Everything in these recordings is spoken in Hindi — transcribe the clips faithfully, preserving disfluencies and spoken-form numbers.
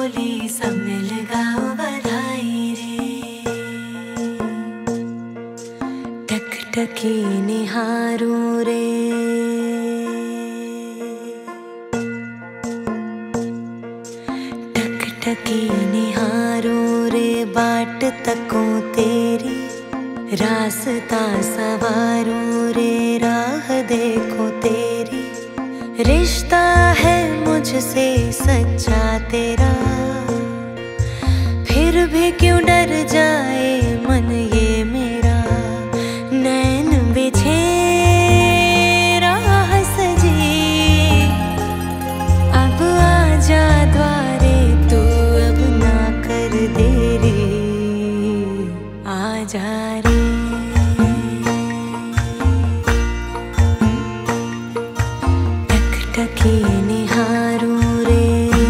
बोली सब मिल गाओ बधाई रे। टकटकी निहारूं रे, टकटकी निहारूं रे, बाट तकूं तेरी रास्ता सवारूं रे, राह देखूं तेरी। रिश्ता है मुझसे सच्चा तेरा, फिर भी क्यों डर जाए मन ये मेरा। नैन बिछे राह सजी, अब आजा द्वारे तू, अब ना कर देरी, आजा रे। टकटकी निहारूं रे,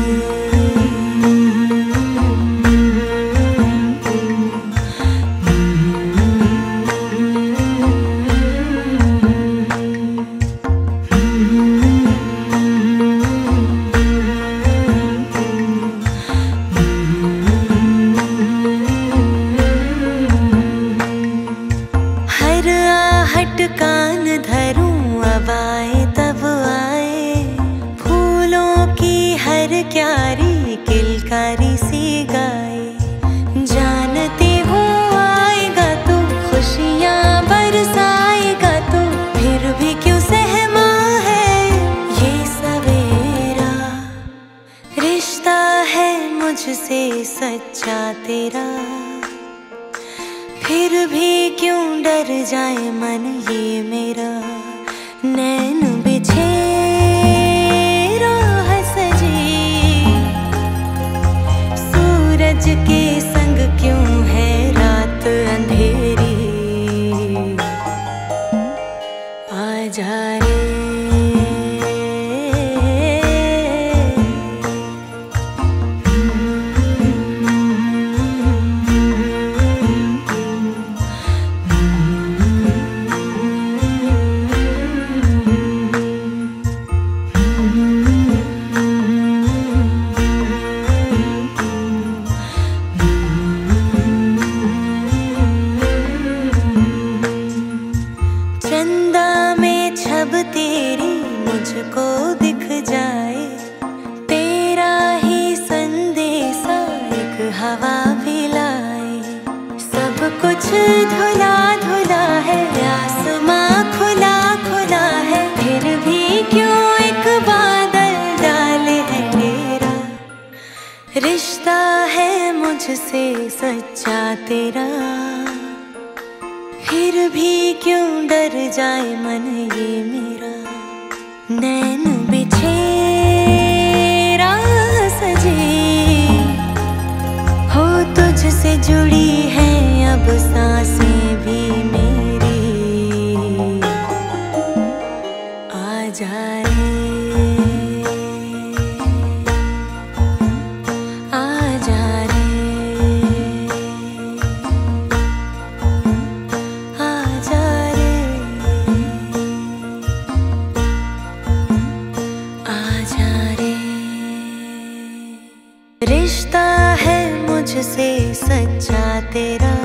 हर आहट कान धरूं, अब आए तब आए, फूलों की हर क्यारी किलकारी सी गाए। जानती हूँ आएगा तू, खुशियाँ बरसाएगा तू, फिर भी क्यों सहमा है ये सवेरा। रिश्ता है मुझसे सच्चा तेरा, फिर भी क्यों डर जाए मन ये मेरा। नैन बिछे राह सजी, सूरज के संग क्यों है रात अंधेरी, आजा रे। चंदा में छब तेरी मुझको दिख जाए, तेरा ही संदेशा एक हवा भी लाए। सब कुछ धुला धुला है, आसमां खुला खुला है, फिर भी क्यों एक बादल डाले है मेरा। रिश्ता है मुझसे सच्चा तेरा, फिर भी क्यों डर जाए मन ये मेरा। नैन बिछे राह सजी, हो तुझसे जुड़ी है अब सांसें भी मेरी, आजा रे, आजा रे, रिश्ता है मुझसे सच्चा तेरा,